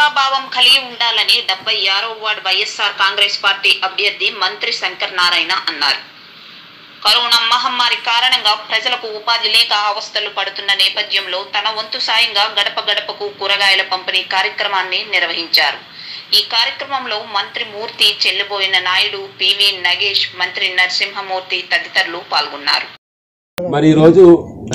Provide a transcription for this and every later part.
సేవాభావం కలిగి ఉండాలని 76వ వార్డు వైఎస్ఆర్ కాంగ్రెస్ పార్టీ అభ్యర్థి మంత్రి శంకర్ నారాయణ అన్నారు. కరోనా మహమ్మారి కారణంగా ప్రజలకు ఉపాధి లేక అవస్థలు పడుతున్న నేపథ్యంలో తన వంతు సాయంగా గడప గడపకు కూరగాయల పంపిణీ కార్యక్రమాన్ని నిర్వహించారు. ఈ కార్యక్రమంలో మంత్రి మూర్తి, చెల్లిబోయిన నాయుడు, పివి నగేష్, మంత్రి నరసింహమూర్తి తదితరులు పాల్గొన్నారు. మరి ఈరోజు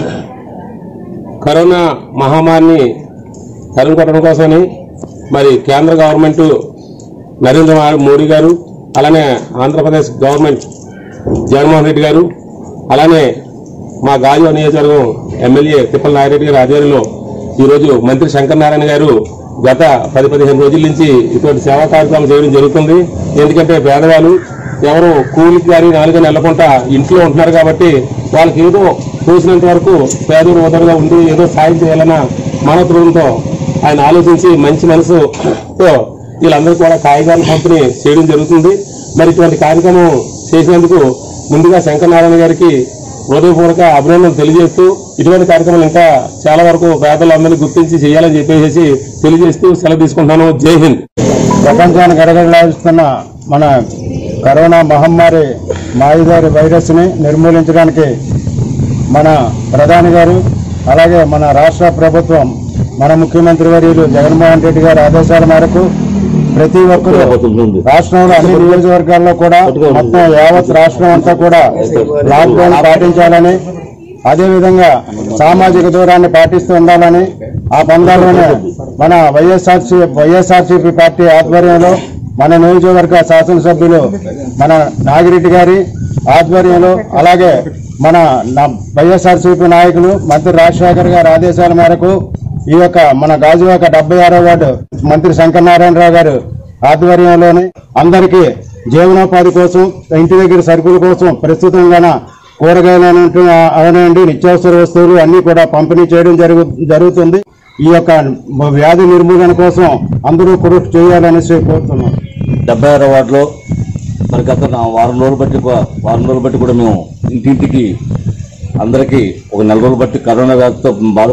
కరోనా మహమ్మారిని తరిమికొట్టడం కోసమని మరి కేంద్ర గవర్నమెంట్ నరేంద్ర మోడీ గారు, అలానే ఆంధ్రప్రదేశ్ గవర్నమెంట్ జగన్మోహన్ రెడ్డి గారు, అలానే మా గాజువాక నియోజకవర్గం ఎమ్మెల్యే తిప్పల నాగిరెడ్డి గారి ఆధ్వర్యంలో ఈరోజు మంత్రి శంకర్ నారాయణ గారు గత 10-15 రోజుల నుంచి ఇటువంటి సేవా కార్యక్రమాలు చేయడం జరుగుతుంది. ఎందుకంటే పేదవాళ్ళు ఎవరు కూలికి కానీ 4 నెలలకుంటా ఇంట్లో ఉంటున్నారు కాబట్టి వాళ్ళకి ఏదో తోసినంత వరకు పేదలు ఉదరుగా ఉండి ఏదో సాయం చేయాలన్న మనోదృఢంతో ఆయన ఆలోచించి మంచి మనసుతో వీళ్ళందరూ కూడా కాయగాలు పంపిణీ చేయడం జరుగుతుంది. మరి ఇటువంటి కార్యక్రమం చేసినందుకు ముందుగా శంకర్ నారాయణ గారికి హృదయపూర్వక అభినందనలు తెలియజేస్తూ ఇటువంటి కార్యక్రమాలు ఇంకా చాలా వరకు పేదలందరినీ గుర్తించి చేయాలని చెప్పేసి తెలియజేస్తూ సెలవు తీసుకుంటున్నాను. జై హింద్. ప్రపంచాన్ని గడగడలాడిస్తున్న మన కరోనా మహమ్మారి మాయిదారి వైరస్ ని నిర్మూలించడానికి మన ప్రధాని గారు, అలాగే మన రాష్ట్ర ప్రభుత్వం, మన ముఖ్యమంత్రి వర్యులు జగన్మోహన్ రెడ్డి గారి ఆదేశాల మేరకు ప్రతి ఒక్కరూ రాష్ట్రంలో అన్ని నియోజకవర్గాల్లో కూడా మొత్తం యావత్ రాష్ట్రం అంతా కూడా లాక్డౌన్ పాటించాలని, అదేవిధంగా సామాజిక దూరాన్ని పాటిస్తూ ఉండాలని ఆ పందాల్లోనే మన వైఎస్ఆర్సీపీ పార్టీ ఆధ్వర్యంలో మన నియోజకవర్గ శాసనసభ్యులు మన నాగిరెడ్డి గారి ఆధ్వర్యంలో, అలాగే మన వైఎస్ఆర్సీపీ నాయకులు మంత్రి రాజశేఖర్ గారి ఆదేశాల మేరకు ఈ యొక్క మన గాజువాక 76వ వార్డు మంత్రి శంకర్ నారాయణరావు గారు ఆధ్వర్యంలోని అందరికీ జీవనోపాధి కోసం, ఇంటి దగ్గర సరుకుల కోసం ప్రస్తుతంగా కూరగాయలు అవనండి నిత్యావసర వస్తువులు అన్ని కూడా పంపిణీ చేయడం జరుగుతుంది. ఈ యొక్క వ్యాధి నిర్మూలన కోసం అందరూ కృషి చేయాలనేసి కోరుతున్నాం. 76వ వార్డులో మరి గత వారం రోజులు బట్టి కూడా మేము ఇంటింటికి అందరికీ ఒక 4 రోజులు బట్టి కరోనా వ్యాధితో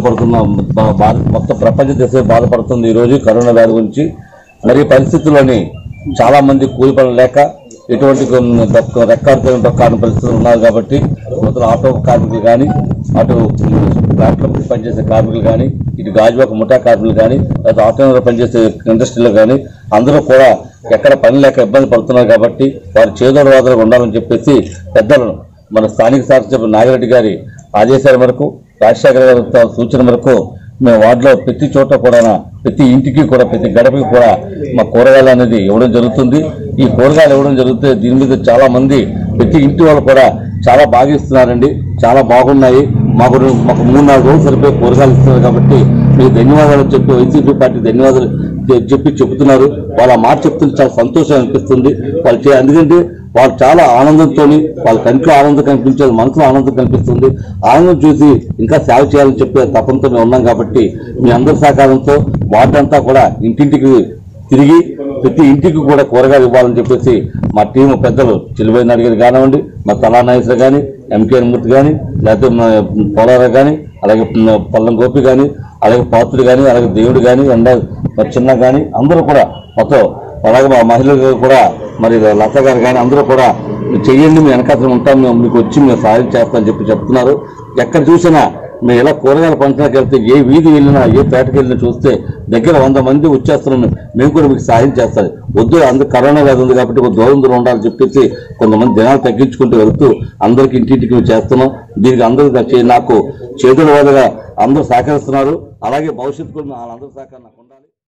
మొత్తం ప్రపంచ దేశం బాధపడుతుంది ఈరోజు కరోనా వ్యాధి గురించి. మరి పరిస్థితుల్లోని చాలా మంది కూలి పనులు లేక ఎటువంటి రెక్కాడిన పరిస్థితులు ఉన్నారు కాబట్టి మొత్తం ఆటో కార్మికులు కానీ, అటు ఫ్లాట్లో పనిచేసే కార్మికులు కానీ, ఇటు గాజువాక ముఠా కార్మికులు కానీ, లేదా ఆటోలో పనిచేసే ఇండస్ట్రీలో కానీ అందరూ కూడా ఎక్కడ పని లేక ఇబ్బంది పడుతున్నారు కాబట్టి వారి చేదోడు వాదనగా ఉండాలని చెప్పేసి పెద్దలను మన స్థానిక శాసనసభ్యులు నాగిరెడ్డి గారి ఆదేశాల మేరకు, రాజశేఖర గారి సూచన మేరకు మేము వార్డులో ప్రతి చోట కూడా, ప్రతి ఇంటికి కూడా, ప్రతి గడపకి కూడా మా కూరగాయలు అనేది ఇవ్వడం జరుగుతుంది. ఈ కూరగాయలు ఇవ్వడం జరుగుతుంది. దీని మీద చాలా మంది ప్రతి ఇంటి వాళ్ళు కూడా చాలా బాగా ఇస్తున్నారండి, చాలా బాగున్నాయి, మాకు 3-4 రోజులు సరిపోయి కూరగాయలు ఇస్తున్నారు కాబట్టి మీకు ధన్యవాదాలు చెప్పి వైసీపీ పార్టీ ధన్యవాదాలు చెప్తున్నారు. వాళ్ళ మాట చెప్తుంటే చాలా సంతోషం అనిపిస్తుంది. ఎందుకంటే వాళ్ళు చాలా ఆనందంతో, వాళ్ళ కంట్లో ఆనందం కనిపించేది, మనసులో ఆనందం కనిపిస్తుంది. ఆనందం చూసి ఇంకా సేవ చేయాలని చెప్పే తపంతో మేము ఉన్నాం కాబట్టి మీ అందరి సహకారంతో వార్డంతా కూడా ఇంటింటికి తిరిగి ప్రతి ఇంటికి కూడా కూరగాయలు ఇవ్వాలని చెప్పేసి మా టీం పెద్దలు చెల్లిబోయిన నాయుడు కానివ్వండి, మా తలానాయకులు కానీ, ఎంకే మూర్తి కానీ, లేకపోతే పోలారా కానీ, అలాగే పల్లం గోపి కానీ, అలాగే పాత్రుడు కానీ, అలాగే దేవుడు కానీ, చిన్న కానీ అందరూ కూడా మొత్తం, అలాగే మా మహిళలు కూడా మరి లత గారు కానీ అందరూ కూడా చెయ్యండి, మేము వెనకాతలు ఉంటాం, మేము మీకు వచ్చి మేము సహాయం చేస్తామని చెప్తున్నారు. ఎక్కడ చూసినా మేము ఇలా కూరగాయల పంచడానికి వెళ్తే, ఏ వీధి వెళ్ళినా, ఏ పేటకి వెళ్ళినా చూస్తే దగ్గర 100 మంది వచ్చేస్తున్నాం, మేము కూడా మీకు సహాయం చేస్తాం. వద్దు, అందరూ కరోనా వ్యాధి ఉంది కాబట్టి దూరం ఉండాలని చెప్పేసి కొంతమంది దినాలు తగ్గించుకుంటూ వెళ్తూ అందరికి ఇంటింటికి చేస్తున్నాం. దీనికి అందరూ నాకు చేతుల వాదగా అందరూ సహకరిస్తున్నారు. అలాగే భవిష్యత్తు కూడా వాళ్ళందరూ సహకారం నాకు ఉండాలి.